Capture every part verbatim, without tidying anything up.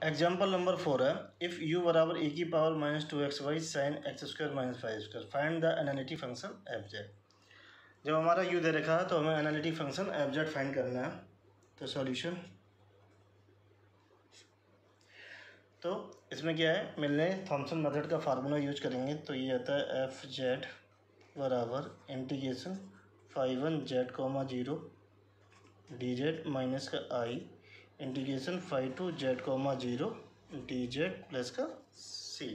Example number four है, if you बराबर a की power minus two x y sine x square minus five square find the analytic function f z. जब हमारा u दे रखा है तो हमें analytic function f z find करना है। तो सॉल्यूशन, तो इसमें क्या है, मिलने थॉमसन मेथड का फार्मूला यूज करेंगे। तो ये आता है एफ जेड बराबर integration five one Z comma zero D Z minus का I integration five two Z comma zero D Z plus का सी।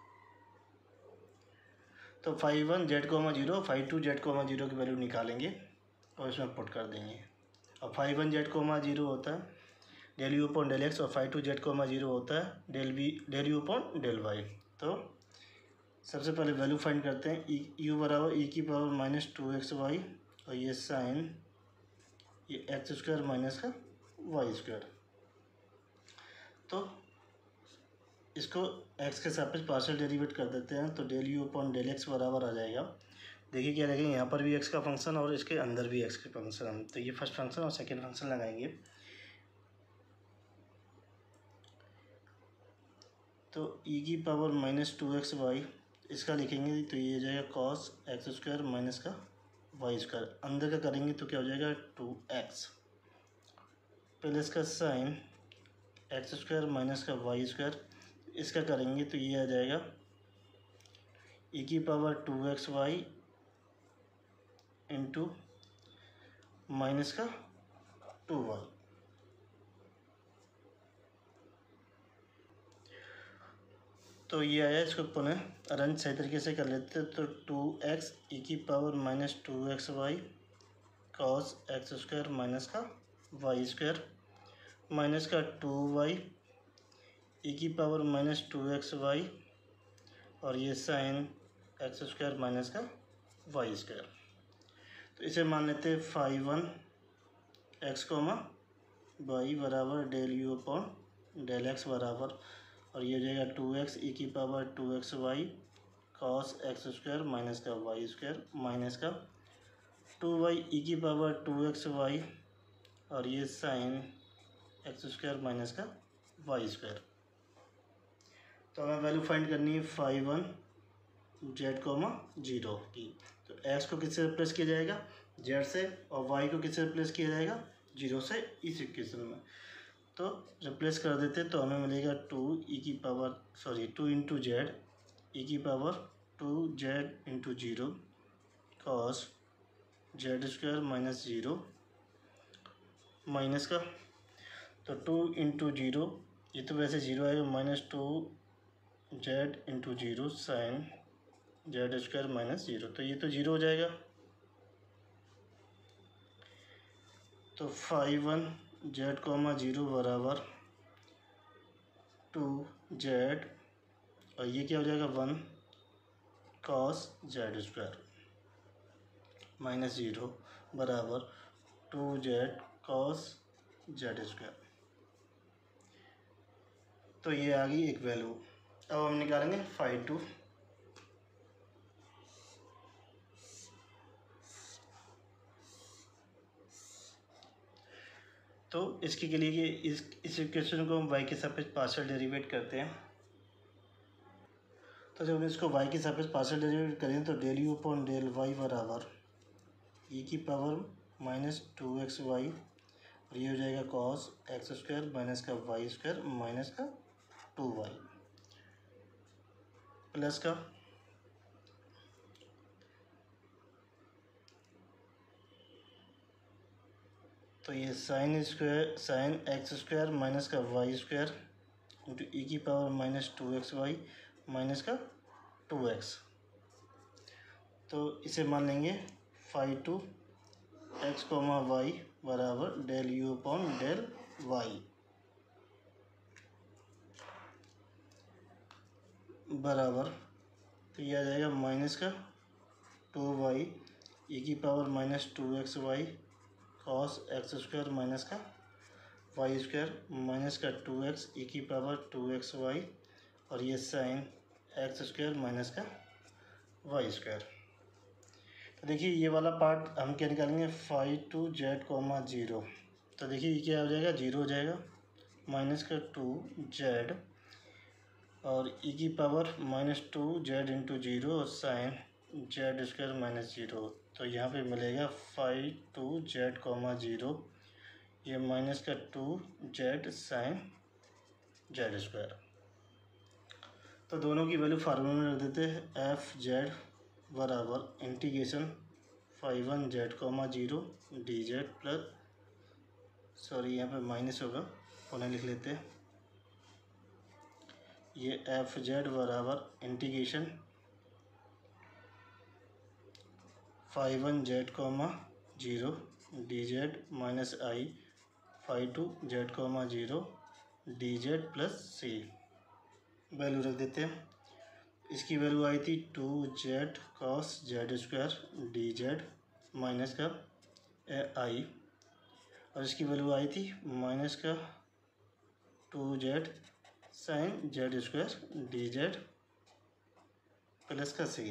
तो five one Z comma zero five two Z comma zero की value निकालेंगे और इसमें put कर देंगे। और five one Z comma zero होता है del u upon del x और five two Z comma zero होता है del B del u upon del y. तो सबसे पहले वैल्यू फाइंड करते हैं। ई यू बराबर ई की power minus two x y और ये साइन ये एक्स स्क्वायर माइनस का वाई स्क्वायर। तो इसको x के सापेक्ष पार्शियल डेरिवेट कर देते हैं। तो del u upon del x बराबर आ जाएगा। देखिए क्या लगेगा, यहाँ पर भी x का फंक्शन और इसके अंदर भी x का फंक्शन। तो ये फर्स्ट फंक्शन और सेकंड फंक्शन लगाएंगे। तो e की power minus two x y इसका लिखेंगे तो ये हो जाएगा कॉस एक्स स्क्वायर माइनस का वाई स्क्वायर। अंदर का करेंगे तो क्या हो जाएगा टू एक्स प्लस का साइन एक्स स्क्वायर माइनस का वाई स्क्वायर। इसका करेंगे तो ये आ जाएगा e की power two x y into minus का टू वाई। तो ये आया, इसको पुनः अरेंज सही तरीके से कर लेते हैं। तो टू एक्स ई की power minus two x y cos x square minus का वाई स्क्वायर माइनस का टू वाई ई की power minus two x y और ये साइन एक्स स्क्वायर माइनस का वाई स्क्वायर। तो इसे मान लेते हैं five one x comma y बराबर del u upon del x बराबर और ये हो जाएगा टू एक्स ई की power two x y cos x square minus का वाई स्क्वायर माइनस का टू वाई ई की पावर टू एक्स वाई और ये साइन एक्स स्क्वायर माइनस का वाई स्क्वायर। तो हमें वैल्यू फाइंड करनी है five one Z comma zero की। तो एक्स को किससे रिप्लेस किया जाएगा, जेड से, और वाई को किससे रिप्लेस किया जाएगा, जीरो से, इस इक्वेशन में। तो रिप्लेस कर देते तो हमें मिलेगा टू ई की power sorry two into z e की power two z into zero cos Z square minus zero minus का तो टू इंटू जीरो ये तो वैसे जीरो आएगा minus two z into zero sine Z square minus zero. तो ये तो जीरो हो जाएगा। तो five one Z comma zero बराबर टू जेड और ये क्या हो जाएगा one cos Z square minus zero बराबर two Z cos Z square. तो ये आ गई एक वैल्यू। अब हम निकालेंगे फाइव टू। तो इसके के लिए कि इस इस इक्वेशन को हम y के सापेक्ष पार्शियल डेरिवेट करते हैं। तो जब हम इसको y के सापेक्ष पार्शियल डेरिवेट करें तो del u upon del y बराबर e की power minus two x y और ये हो जाएगा कॉस एक्स स्क्वायर माइनस का वाई स्क्वायर माइनस का टू वाई प्लस का तो ये sine square sine x square minus का वाई स्क्वायर इंटू ई की power minus two x y minus का टू एक्स। तो इसे मान लेंगे five two x comma y बराबर del u upon del y बराबर तो ये आ जाएगा माइनस का टू वाई ई की power minus two x y cos x square minus का वाई स्क्वायर माइनस का टू एक्स ई की पावर टू एक्स वाई और ये साइन एक्स स्क्वायर माइनस का वाई स्क्वायर। तो देखिए ये वाला पार्ट हम क्या निकालेंगे five two Z comma zero. तो देखिए ये क्या हो जाएगा, जीरो हो जाएगा माइनस का टू जेड और ई की power minus two z into zero और sine Z square minus zero. तो यहाँ पे मिलेगा five two Z comma zero, ये माइनस का two Z sine Z square. तो दोनों की वैल्यू फार्मूला में रख देते हैं। एफ जेड बराबर integration five one z comma zero D Z plus, sorry यहाँ पे माइनस होगा, पुनः लिख लेते हैं। ये एफ जेड बराबर integration five one z comma zero D Z minus I five two Z comma zero D Z plus C. Value रख देते हैं। इसकी वैल्यू आई थी two Z cos Z square D Z minus का I, और इसकी वैल्यू आई थी माइनस का two Z sine Z square D Z plus का सी।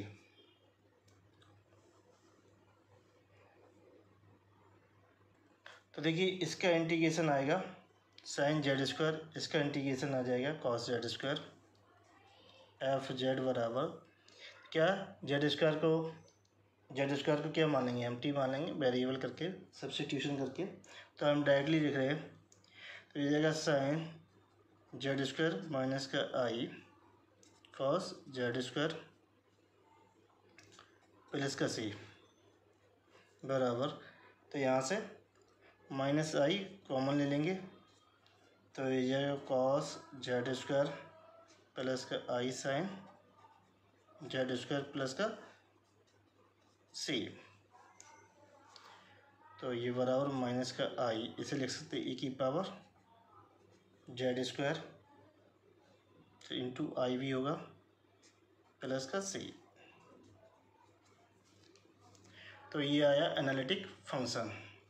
तो देखिए इसका इंटीग्रेशन आएगा साइन जेड स्क्वायर, इसका इंटीग्रेशन आ जाएगा cos Z square. F Z बराबर क्या, जेड स्क्वायर को जेड स्क्वायर को क्या मान लेंगे, एम टी मान लेंगे वेरिएबल करके सब्स्टिट्यूशन करके। तो हम डायरेक्टली लिख रहे हैं, तो ये जाएगा साइन जेड स्क्वायर माइनस का I cos Z square plus का सी बराबर, तो यहाँ से माइनस आई कॉमन ले लेंगे, तो ये जाएगा कॉस जेड स्क्वायर प्लस का I sine Z square plus का सी। तो ये बराबर माइनस का आई, इसे लिख सकते ई की पावर जेड स्क्वायर तो इंटू आई भी होगा प्लस का सी। तो ये आया एनालिटिक फंक्शन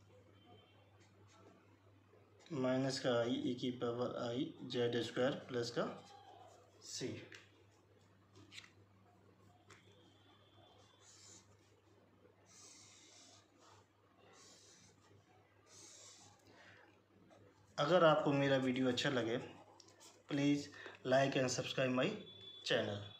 माइनस का आई ई की power I Z square plus का सी। अगर आपको मेरा वीडियो अच्छा लगे please like and subscribe my channel.